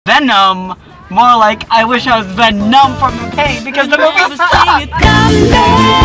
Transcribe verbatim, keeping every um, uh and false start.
Venom. More like I wish I was Venom from the pain because the movie sucks.